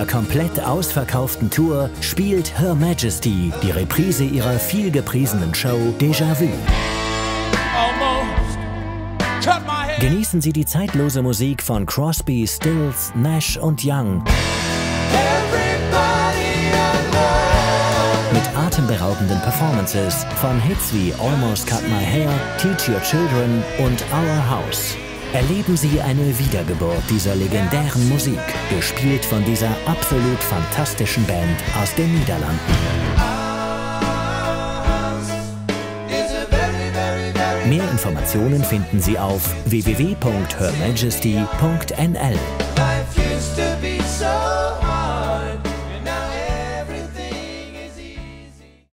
komplett ausverkauften Tour spielt Her Majesty die Reprise ihrer vielgepriesenen Show Déjà-vu. Genießen Sie die zeitlose Musik von Crosby, Stills, Nash und Young. Mit atemberaubenden Performances von Hits wie Almost Cut My Hair, Teach Your Children und Our House. Erleben Sie eine Wiedergeburt dieser legendären Musik, gespielt von dieser absolut fantastischen Band aus den Niederlanden. Mehr Informationen finden Sie auf www.hermajesty.nl.